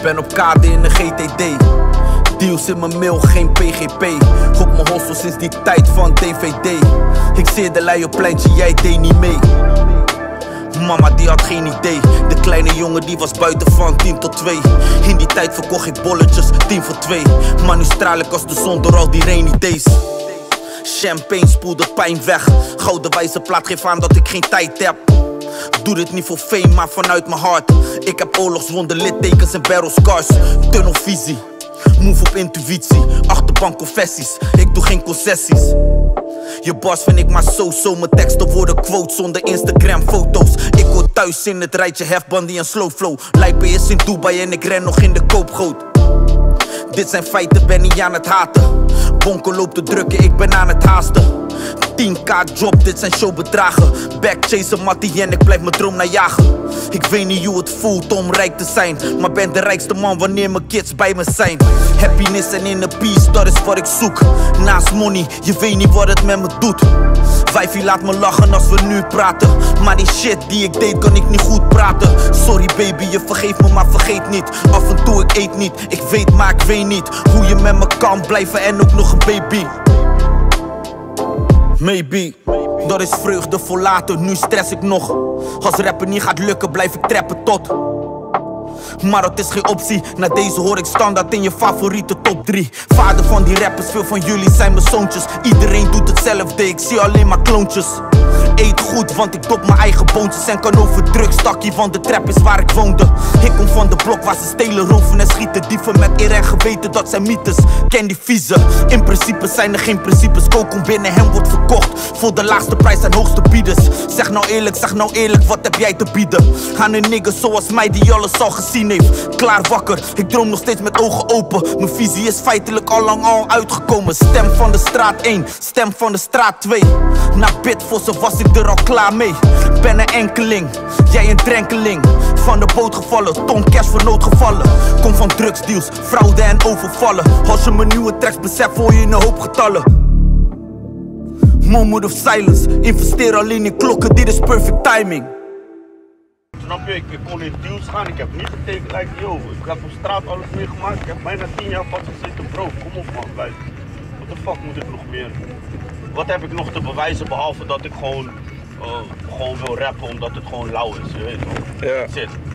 Ben op kade in de GTD. Deals in mijn mail, geen PGP. Op mijn hostel sinds die tijd van DVD. Ik zie de lei op pleintje, jij deed niet mee. Mama die had geen idee. De kleine jongen die was buiten van 10 tot 2. In die tijd verkocht ik bolletjes 10 voor 2. Maar nu straal ik als de zon door al die rainy days. Champagne spoelt de pijn weg. Gouden wijze plaat geeft aan dat ik geen tijd heb. Doe dit niet voor fame, maar vanuit mijn hart. Ik heb oorlogswonden, littekens en battle scars. Tunnelvisie, move op intuïtie. Achterbank confessies, ik doe geen concessies. Je bars vind ik maar zo. Mijn teksten worden quotes zonder Instagram foto's. Ik hoor thuis in het rijtje hefbandy en slow flow. Lijpen is in Dubai en ik ren nog in de koopgoot. Dit zijn feiten, ben niet aan het haten. Bonken loopt te drukken, ik ben aan het haasten. 10k drop, dit zijn showbedragen. Backchasen Mattie en ik blijf mijn droom najagen. Ik weet niet hoe het voelt om rijk te zijn, maar ben de rijkste man wanneer mijn kids bij me zijn. Happiness en inner peace, dat is wat ik zoek. Naast money, je weet niet wat het met me doet. Wijfie laat me lachen als we nu praten. Maar die shit die ik deed kan ik niet goed praten. Sorry baby, je vergeeft me maar vergeet niet. Af en toe ik eet niet, ik weet maar ik weet niet hoe je met me kan blijven en ook nog een baby. Maybe, dat is vreugde voor later, nu stress ik nog. Als rappen niet gaat lukken, blijf ik trappen tot. Maar dat is geen optie, na deze hoor ik standaard in je favoriete top 3. Vader van die rappers, veel van jullie zijn mijn zoontjes. Iedereen doet hetzelfde, ik zie alleen maar kloontjes. Eet goed, want ik dop mijn eigen boontjes en kan over drugs stakkie, want de trap is waar ik woonde. Ik kom van de blok waar ze stelen, roven en schieten. Dieven met eer en geweten, dat zijn mythes. Ken die vieze, in principe zijn er geen principes. Kokom binnen hem wordt verkocht, voor de laagste prijs en hoogste bieders. Zeg nou eerlijk, wat heb jij te bieden? Aan een nigger zoals mij die alles al gezien heeft. Klaar wakker, ik droom nog steeds met ogen open. Mijn visie is feitelijk al lang al uitgekomen. Stem van de straat 1, stem van de straat 2. Na Bitvossen was ik er al klaar mee. Ben een enkeling, jij een drenkeling. Van de boot gevallen, ton cash voor noodgevallen. Kom van drugsdeals, fraude en overvallen. Als je mijn nieuwe tracks beseft, hoor je een hoop getallen. Moment of silence, investeer alleen in klokken, dit is perfect timing. Snap je, ik kon in deals gaan, ik heb niet getekend, lijkt niet over. Ik heb op straat alles meegemaakt, ik heb bijna 10 jaar vastgezeten, bro. Kom op man, blijf. Wat de fuck moet ik nog meer? Wat heb ik nog te bewijzen behalve dat ik gewoon wil rappen omdat het gewoon lauw is, je weet wel. Ja. Zit.